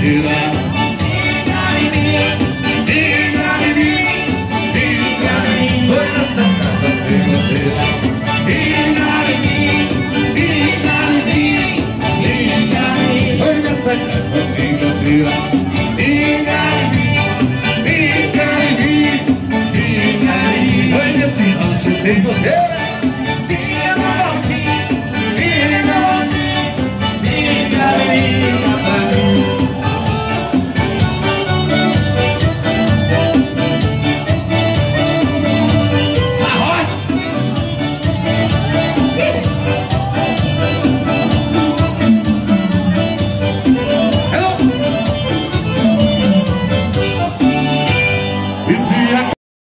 goteira. Pinga em mim, pois essa casa tem goteira. Pinga em mim, pois essa casa tem goteira. Pinga em mim, pois esse rancho tem goteira.